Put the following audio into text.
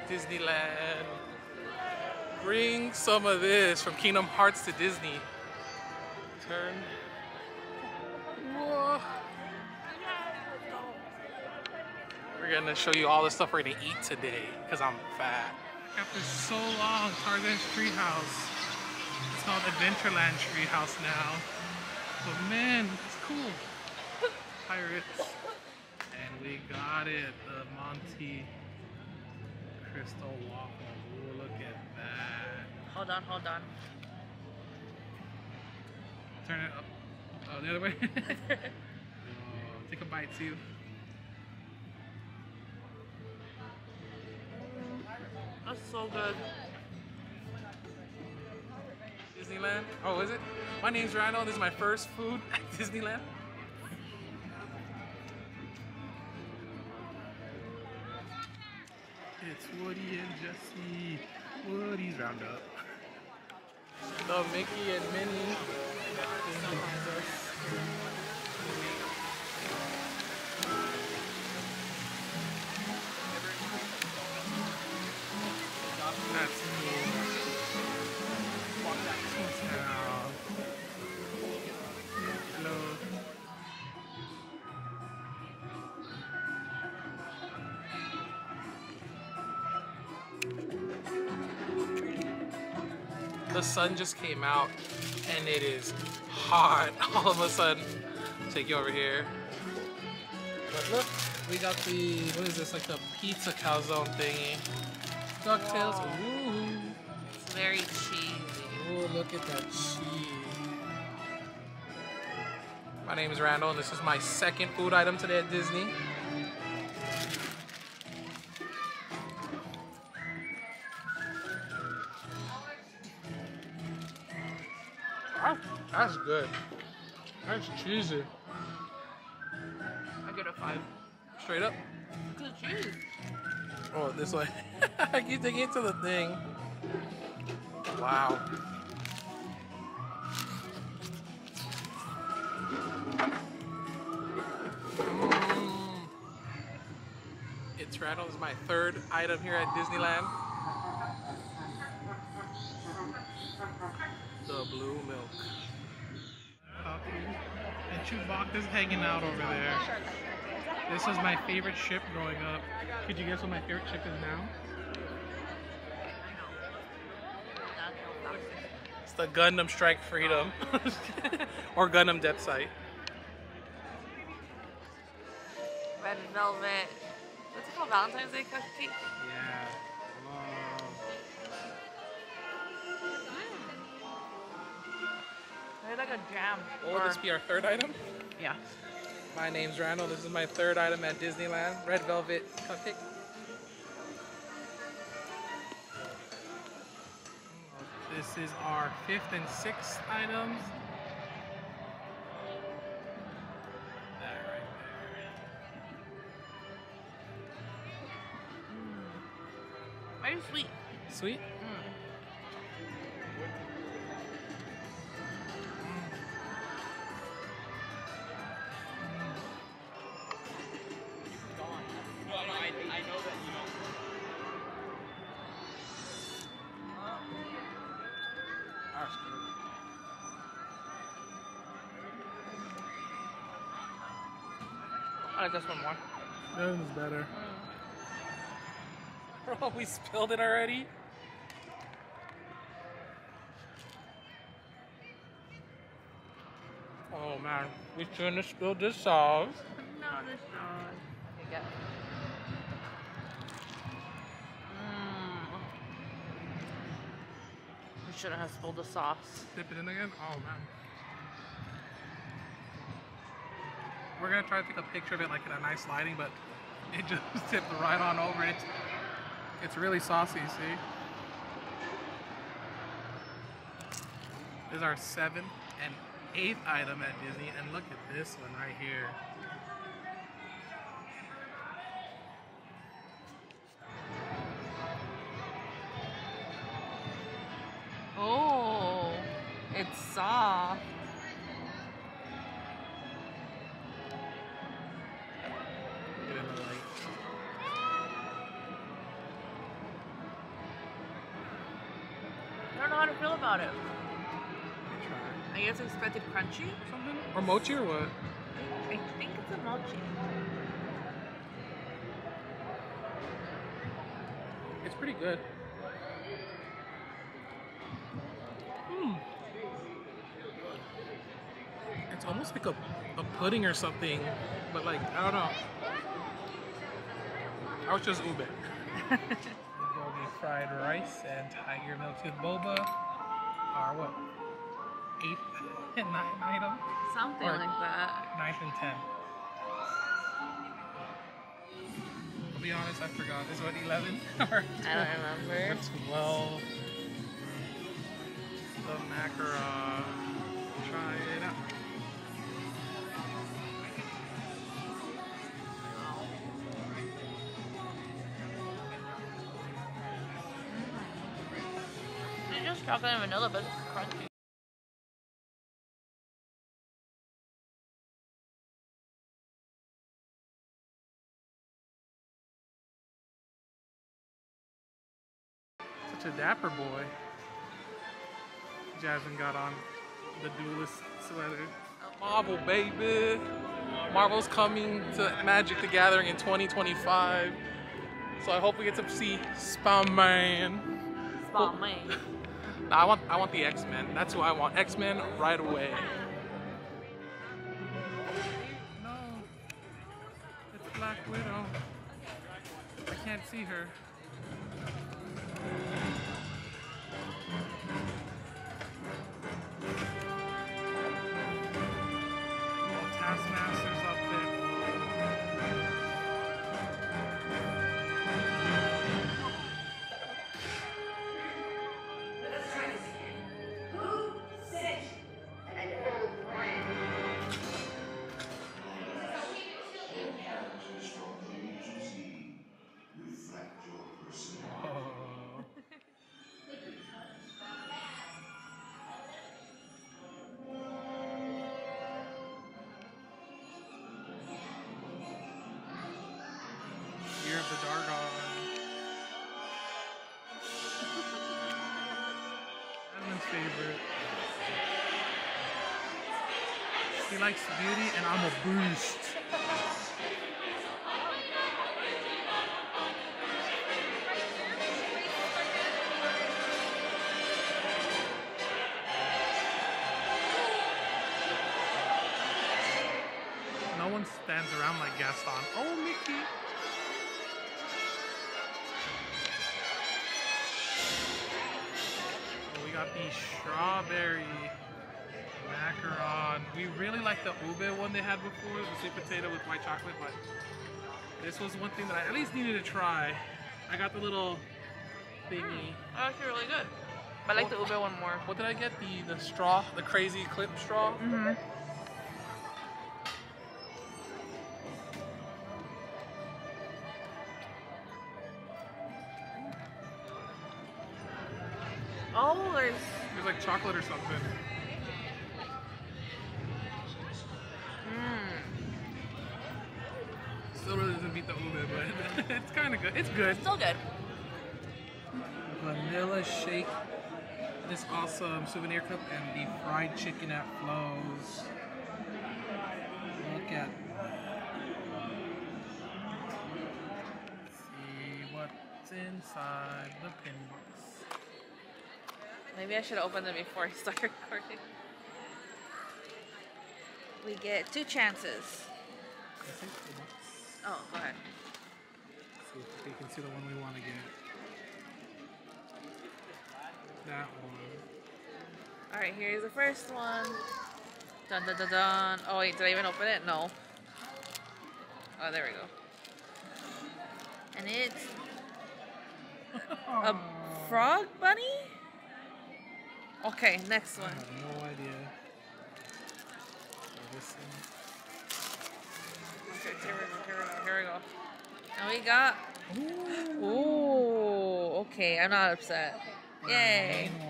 Disneyland. Bring some of this from Kingdom Hearts to Disney. Turn. Whoa. We're gonna show you all the stuff we're gonna eat today because I'm fat. After so long, Tarzan's Treehouse. It's called Adventureland Treehouse now. But man, it's cool. Pirates. And we got it, the Monty Crystal Waffle. Ooh, look at that. Hold on, hold on. Turn it up. Oh, the other way? Oh, take a bite, see you. That's so good. Disneyland? Oh, is it? My name's Rhino. This is my first food at Disneyland. It's Woody and Jesse. Woody's Roundup. The Mickey and Minnie. That's cool. Walk back to town. Hello. The sun just came out and it is hot all of a sudden. Take you over here. But look, we got the, what is this, like the pizza calzone thingy. DuckTales. Ooh. It's very cheesy. Ooh, look at that cheese. My name is Randall and this is my second food item today at Disney. That's good. That's cheesy. I give it a 5. Straight up? Good cheese. Oh, this way. I keep taking it to the thing. Wow. It's Randall. This is my third item here at Disneyland. The blue milk. And Chewbacca's hanging out over there. This was my favorite ship growing up. Could you guess what my favorite ship is now? It's the Gundam Strike Freedom. Or Gundam Death Sight. Red velvet. What's it called? Valentine's Day cookie? Yeah. Whoa. They're like a jam. Will this be our third item? Yeah. My name's Randall. This is my third item at Disneyland. Red velvet cupcake. This is our fifth and sixth items. That right there. Very sweet. Sweet? That's good. I like this one more. That one's better. Bro, we spilled it already? Oh man, we shouldn't have spilled this sauce. No, this one. You get. We shouldn't have spilled the sauce. Dip it in again? Oh man. We're gonna try to take a picture of it like in a nice lighting, but it just tipped right on over. It's really saucy, see? This is our 7th and 8th item at Disney, and look at this one right here. Oh, it's soft. Get in the light. how to feel about it. Try I guess I expected crunchy. something or mochi or what? I think it's a mochi. It's pretty good. It's almost like a pudding or something, but like, I don't know. I was just ube. Gogi fried rice and tiger milk with boba are what? 8th and 9th item? Something Or like that. 9th and 10th. I'll be honest, I forgot. Is what 11? Or I don't remember. 12. The macaron. Try it out. It's just chocolate and vanilla, but it's crunchy. Such a dapper boy. Jasmine got on the duelist sweater. Marvel, baby! Marvel's coming to Magic the Gathering in 2025. So I hope we get to see Spider-Man. Spider-Man. No, I want the X-Men. That's who I want. X-Men right away. No. It's Black Widow. I can't see her. Taskmaster's up there. Year of the Dargon. Evan's favorite. He likes beauty and I'm a beast. No one stands around like Gaston. Oh, Mickey. We got the strawberry macaron. We really like the ube one they had before, the sweet potato with white chocolate, but this was one thing that I at least needed to try. I got the little thingy. Actually really good. But I like the ube one more. What did I get? The straw, the crazy clip straw? Mm-hmm. Oh, there's like chocolate or something. Still really doesn't beat the ube, but it's kind of good. It's good. Still good. Vanilla shake. This awesome souvenir cup and the fried chicken at Flo's. Look at. See what's inside the pin box. Maybe I should open them before I start recording. We get 2 chances. Oh, go ahead. See if we can see the one we want to get. That one. Alright, here's the first one. Dun dun dun dun. Oh wait, did I even open it? No. Oh, there we go. And it's a frog bunny? Okay, next one. I have no idea. This Okay, here we go. And we got... Ooh, okay, I'm not upset. Yay.